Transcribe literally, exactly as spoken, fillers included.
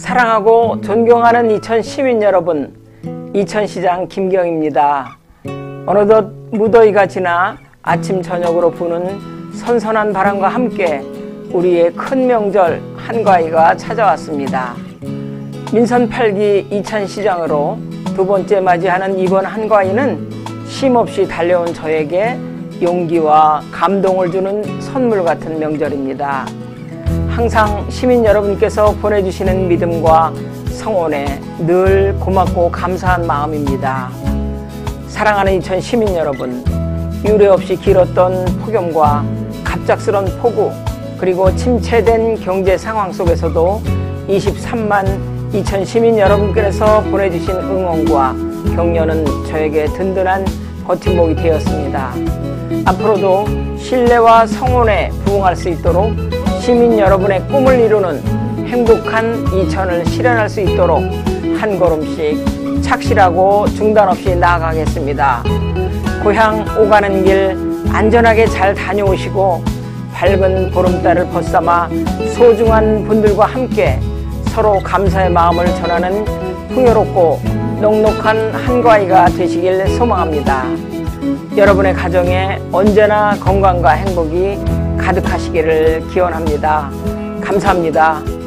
사랑하고 존경하는 이천 시민 여러분, 이천시장 김경입니다. 어느덧 무더위가 지나 아침 저녁으로 부는 선선한 바람과 함께 우리의 큰 명절 한가위가 찾아왔습니다. 민선 팔 기 이천시장으로 두 번째 맞이하는 이번 한가위는 쉼없이 달려온 저에게 용기와 감동을 주는 선물 같은 명절입니다. 항상 시민 여러분께서 보내주시는 믿음과 성원에 늘 고맙고 감사한 마음입니다. 사랑하는 이천 시민 여러분, 유례없이 길었던 폭염과 갑작스런 폭우, 그리고 침체된 경제 상황 속에서도 이십삼만 이천 시민 여러분께서 보내주신 응원과 격려는 저에게 든든한 버팀목이 되었습니다. 앞으로도 신뢰와 성원에 부응할 수 있도록 시민 여러분의 꿈을 이루는 행복한 이천을 실현할 수 있도록 한 걸음씩 착실하고 중단 없이 나아가겠습니다. 고향 오가는 길 안전하게 잘 다녀오시고 밝은 보름달을 벗삼아 소중한 분들과 함께 서로 감사의 마음을 전하는 풍요롭고 넉넉한 한가위가 되시길 소망합니다. 여러분의 가정에 언제나 건강과 행복이 가득하시기를 기원합니다. 감사합니다.